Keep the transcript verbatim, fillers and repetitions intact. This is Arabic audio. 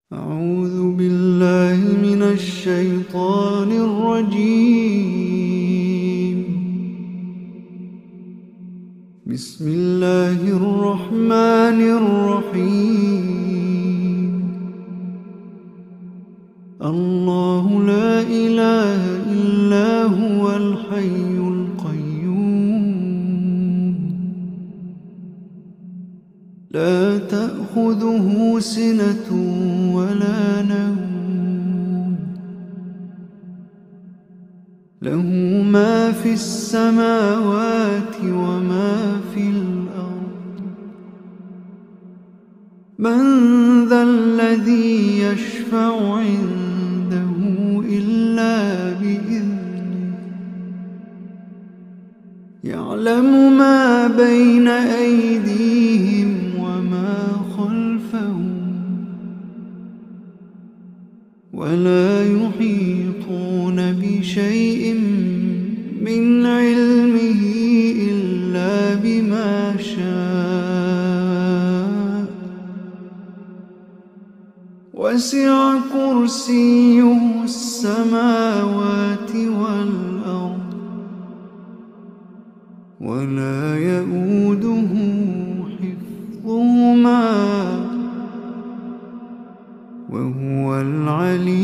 أعوذ بالله من الشيطان الرجيم. بسم الله الرحمن الرحيم. الله لا إله إلا هو الحي القيوم، لا تأخذه سنة ولا نوم، له ما في السماوات وما في الأرض. من ذا الذي يشفع عنده إلا بإذنه، يعلم ما بين أيديهم وما خلفهم، ولا يحيطون بشيء من علمه إلا بما شاء، وسع كرسيه السماوات والأرض، ولا يئوده حفظهما، وهو العلي